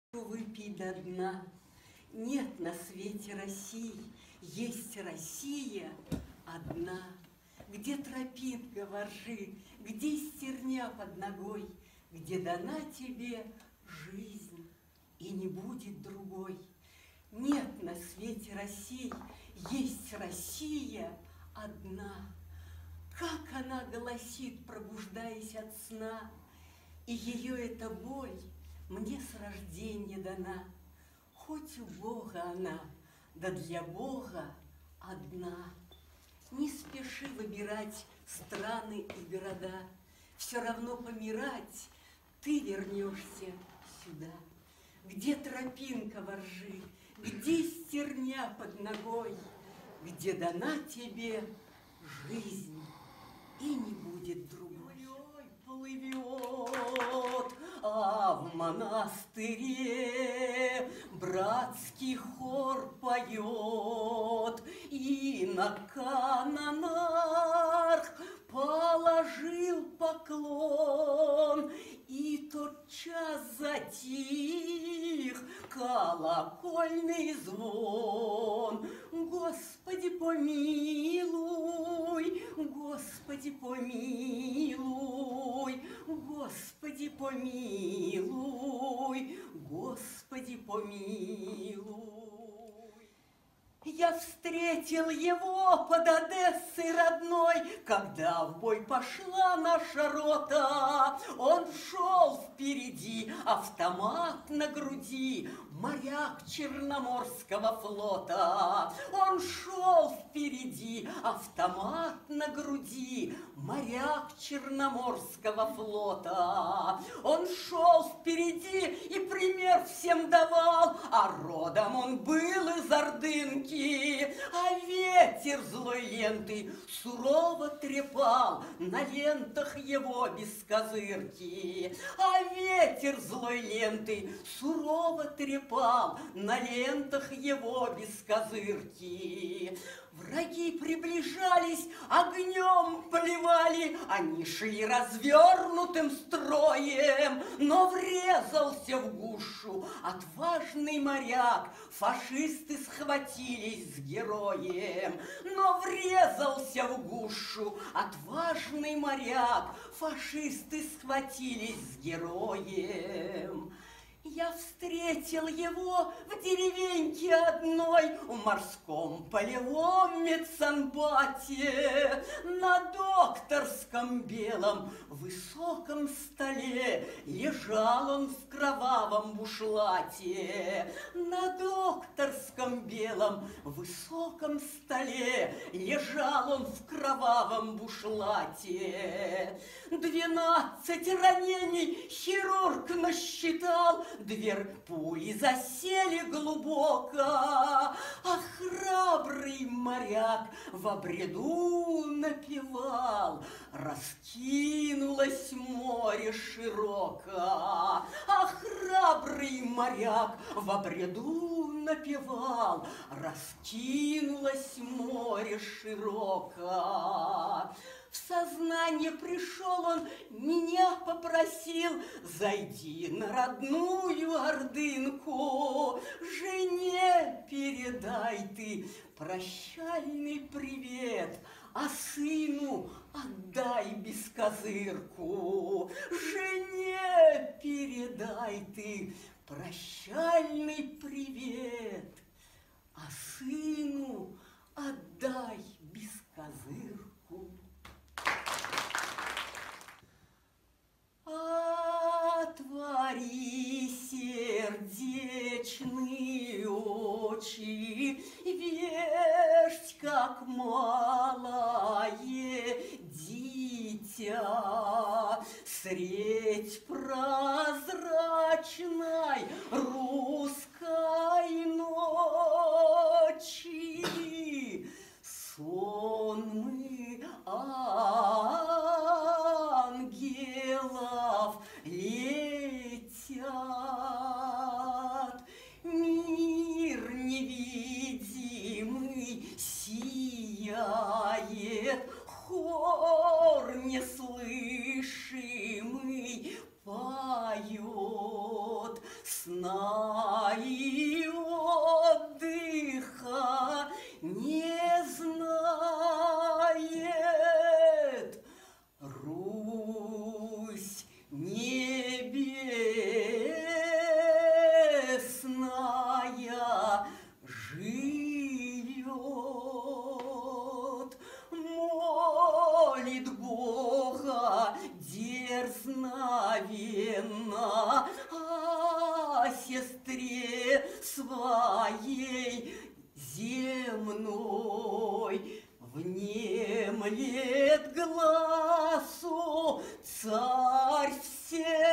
Выпей до дна. Нет на свете России, есть Россия одна. Где тропинка воржи, где стерня под ногой, где дана тебе жизнь и не будет другой. Нет на свете России, есть Россия одна. Как она голосит, пробуждаясь от сна, и ее эта боль мне с рождения дана. Хоть у Бога она, да для Бога одна. Не спеши выбирать страны и города, все равно помирать ты вернешься сюда. Где тропинка воржи, где стерня под ногой, где дана тебе жизнь и не будет другой. Плывет, а в монастыре братский хор поет, и на канонах положил поклон, и тотчас затих колокольный звон. Господи, помилуй, Господи, помилуй, Господи, помилуй, Господи, помилуй. Я встретил его под Одессой родной, когда в бой пошла наша рота. Он шел впереди, автомат на груди, моряк Черноморского флота. Он шел впереди, автомат на груди, моряк Черноморского флота. Он шел впереди и пример всем давал, а родом он был из Ордынки. А ветер злой ленты сурово трепал на лентах его без козырки. А ветер злой ленты сурово трепал на лентах его без козырки. Враги приближались, огнем поливали, они шли развернутым строем, но врезался в гушу отважный моряк, фашисты схватились с героем. Но врезался в гушу отважный моряк, фашисты схватились с героем. Я встретил его в деревеньке одной, в морском полевом медсанбате. На докторском белом высоком столе лежал он в кровавом бушлате. На докторском белом высоком столе лежал он в кровавом бушлате. 12 ранений хирург насчитал, 2 пули засели глубоко, а храбрый моряк в обреду напевал: раскинулось море широко. А храбрый моряк в обреду напевал: раскинулось море широко. В сознание пришел он, меня попросил: зайди на родную Ордынку, жене передай ты прощальный привет, а сыну отдай бескозырку. Жене передай ты прощальный привет, а сыну отдай бескозырку. Отвори сердечные очи, весть, как малое дитя, средь прозрачной русской ночи сонмы ангелов летят. Мир невидимый сияет, хор неслышимый поет. С нами и отдыха не знает. Русь небесная живет, молит Бога дерзновенно о сестре своей земной. Внемлет глазу царь все